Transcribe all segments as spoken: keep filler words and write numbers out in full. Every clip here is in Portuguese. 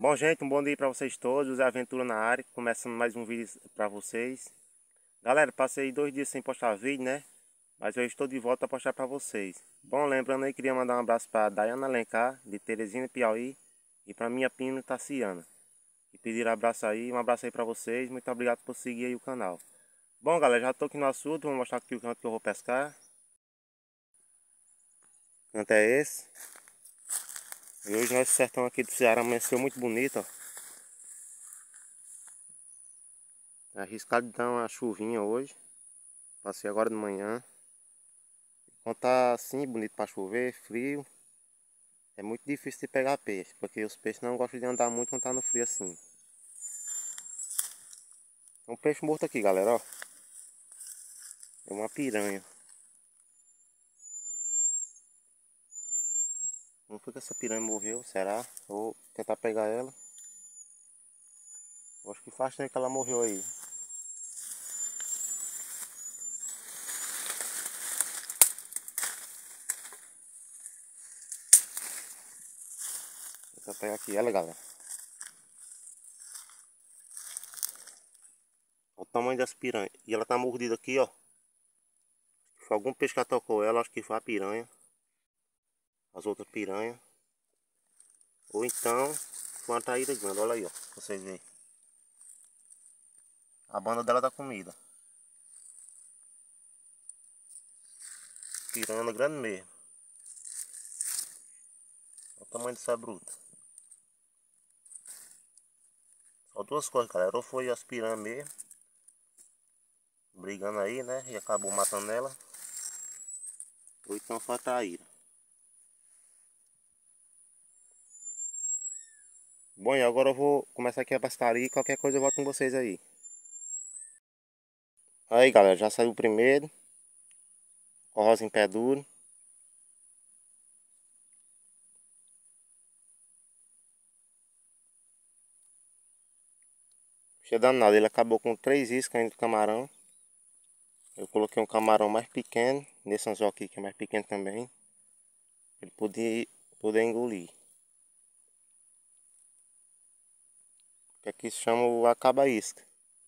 Bom, gente, um bom dia para vocês todos. É Aventura na área, começando mais um vídeo para vocês. Galera, passei dois dias sem postar vídeo, né? Mas eu estou de volta para postar para vocês. Bom, lembrando aí, queria mandar um abraço para Dayana Alencar, de Teresina, Piauí, e para minha prima Tassiana. E pedir um abraço aí, um abraço aí para vocês. Muito obrigado por seguir aí o canal. Bom, galera, já estou aqui no açude, vou mostrar aqui o canto que eu vou pescar. O canto é esse. E hoje nosso sertão aqui do Ceará amanheceu muito bonito, ó. Arriscado de dar uma chuvinha hoje. Passei agora de manhã. Quando tá assim, bonito para chover, frio, é muito difícil de pegar peixe, porque os peixes não gostam de andar muito quando tá no frio assim. Tem um peixe morto aqui, galera, ó. É uma piranha. Como foi que essa piranha morreu? Será? Vou tentar pegar ela. Eu acho que faz tempo que ela morreu aí. Vou tentar pegar aqui ela, galera. Olha o tamanho dessa piranha. E ela tá mordida aqui, ó. Foi algum peixe que atacou ela, acho que foi a piranha. As outras piranhas. Ou então, foi uma traíra grande, olha aí, ó. Pra vocês verem. A banda dela dá comida. Piranha grande mesmo. Olha o tamanho dessa bruta. Só duas coisas, galera. Ou foi as piranhas mesmo, brigando aí, né? E acabou matando ela. Ou então foi a traíra. Bom, e agora eu vou começar aqui a pescaria e qualquer coisa eu volto com vocês aí. Aí, galera, já saiu o primeiro. Corrosa em pé duro. Cheio danado, ele acabou com três iscas ainda do camarão. Eu coloquei um camarão mais pequeno, nesse anzol aqui que é mais pequeno também. Ele podia, poder engolir. Que aqui se chama o acaba-isca.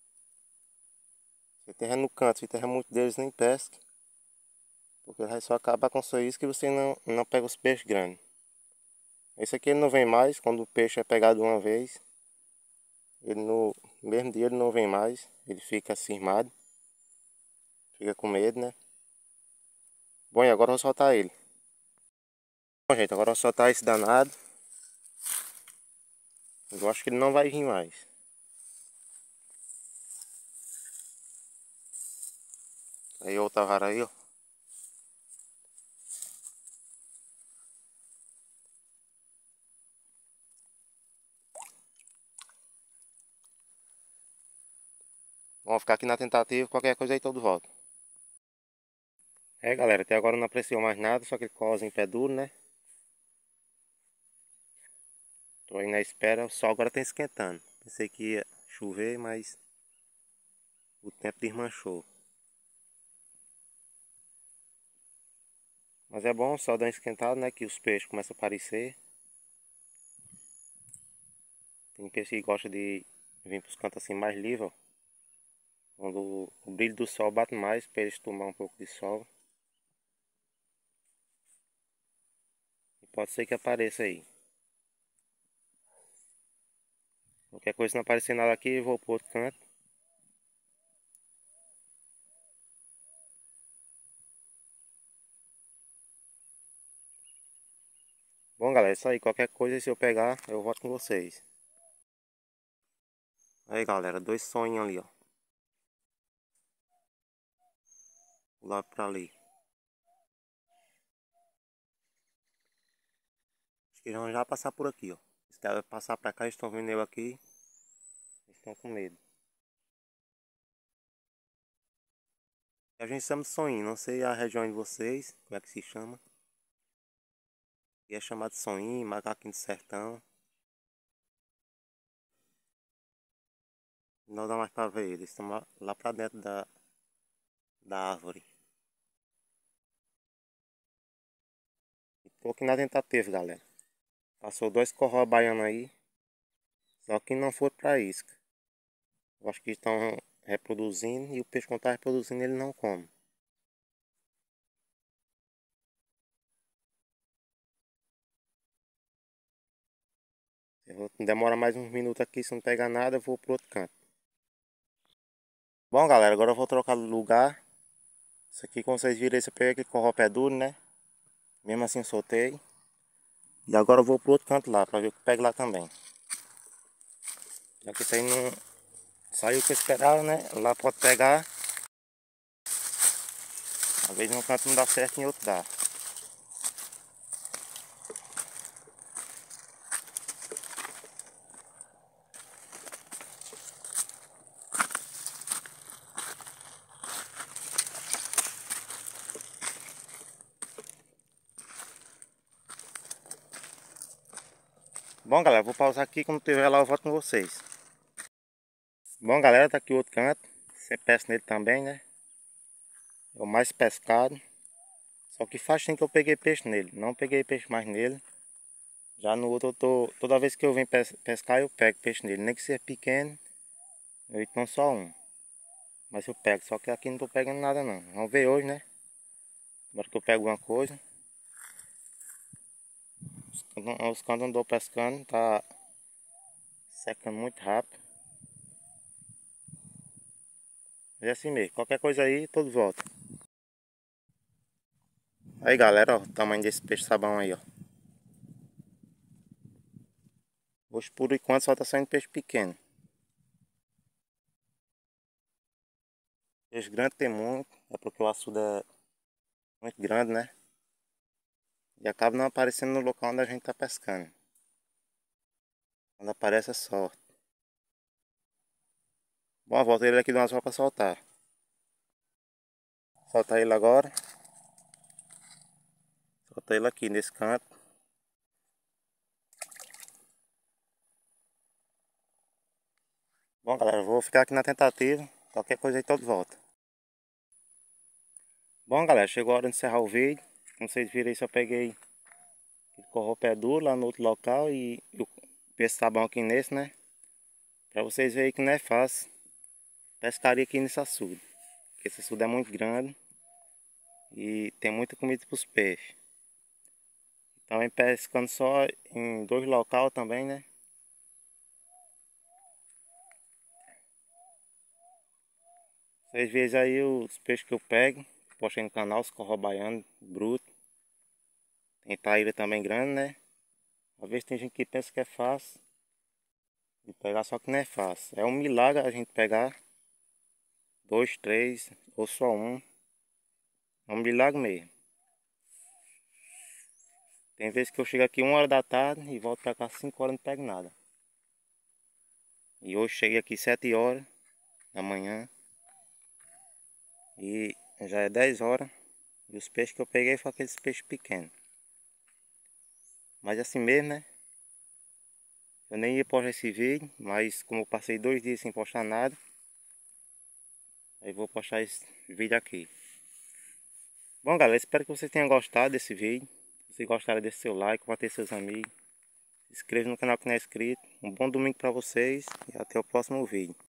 Se terra no canto, se terra muito deles, nem pesca. Porque ele vai só acabar com sua isca e você não, não pega os peixes grandes. Esse aqui ele não vem mais, quando o peixe é pegado uma vez. Ele no mesmo dia ele não vem mais, ele fica cismado. Fica com medo, né? Bom, e agora eu vou soltar ele. Bom, gente, agora eu vou soltar esse danado. Eu acho que ele não vai vir mais. Aí outra vara aí, ó. Vamos ficar aqui na tentativa, qualquer coisa aí todo volta. É, galera, até agora não apareceu mais nada, só aquele corrozinho em pé duro, né? Tô aí na espera, o sol agora tá esquentando. Pensei que ia chover, mas o tempo desmanchou. Mas é bom o sol dar uma esquentada, né? Que os peixes começam a aparecer. Tem peixe que gosta de vir para os cantos assim mais livre, ó. Quando o brilho do sol bate mais, para eles tomar um pouco de sol. E pode ser que apareça aí. Qualquer coisa não aparecer nada aqui, eu vou para outro canto. Bom, galera, é isso aí. Qualquer coisa, se eu pegar, eu volto com vocês. Aí, galera, dois sonhos ali, ó. Lá pra ali. Acho que eles vão já passar por aqui, ó. Se ela passar pra cá, eles estão vendo eu aqui. Eles estão com medo. A gente chama de soninho, não sei a região de vocês, como é que se chama. E é chamado de soninho, macaquinho do sertão. Não dá mais pra ver eles, estão lá, lá pra dentro da, da árvore. Tô aqui na tentativa, galera. Passou dois corró baianos aí. Só que não foi para isca. Eu acho que estão reproduzindo e o peixe quando está reproduzindo ele não come. Eu vou demorar mais uns minutos aqui, se não pegar nada eu vou pro outro canto. Bom galera, agora eu vou trocar de lugar. Isso aqui, como vocês viram, esse eu peguei aquele corrope é duro, né? Mesmo assim soltei. E agora eu vou pro outro canto lá, pra ver o que pego lá também. Já que isso aí não saiu o que eu esperava, né? Lá pode pegar. Às vezes num canto não dá certo, em outro dá. Bom galera, vou pausar aqui, quando tiver lá eu volto com vocês. Bom galera, tá aqui o outro canto. Você pesca nele também, né? É o mais pescado. Só que faz tempo que eu peguei peixe nele. Não peguei peixe mais nele. Já no outro eu tô. Toda vez que eu venho pescar eu pego peixe nele. Nem que seja pequeno. Eu então só um. Mas eu pego. Só que aqui não tô pegando nada não. Vamos ver hoje, né? Agora que eu pego alguma coisa. Os cantos andou pescando. Tá secando muito rápido. É assim mesmo. Qualquer coisa aí, todo volta. Aí galera, ó, o tamanho desse peixe sabão aí, ó. Hoje por enquanto só tá saindo peixe pequeno. Peixe grande tem muito, é porque o açude é muito grande, né? E acaba não aparecendo no local onde a gente tá pescando. Quando aparece é sorte. Bom, volta ele aqui do anzol pra soltar. Solta ele agora. Solta ele aqui nesse canto. Bom galera, vou ficar aqui na tentativa. Qualquer coisa aí todo volta. Bom galera, chegou a hora de encerrar o vídeo. Como vocês viram aí, só peguei o corrope duro lá no outro local e o peixe sabão aqui nesse, né? Pra vocês verem que não é fácil pescaria aqui nesse açude. Porque esse açude é muito grande e tem muita comida para os peixes. Também pescando só em dois locais também, né? Vocês veem aí os peixes que eu pego. Postei no canal, os corro baiano, bruto. Tem taíra também grande, né? Às vezes tem gente que pensa que é fácil de pegar, só que não é fácil. É um milagre a gente pegar dois, três ou só um. É um milagre mesmo. Tem vezes que eu chego aqui uma hora da tarde e volto pra cá cinco horas e não pego nada. E hoje cheguei aqui sete horas da manhã. E já é dez horas. E os peixes que eu peguei foram aqueles peixes pequenos. Mas assim mesmo, né? Eu nem ia postar esse vídeo, mas como eu passei dois dias sem postar nada, aí vou postar esse vídeo aqui. Bom galera, espero que vocês tenham gostado desse vídeo. Se vocês gostaram, deixe seu like, compartilhe seus amigos. Se inscreva no canal que não é inscrito. Um bom domingo para vocês e até o próximo vídeo.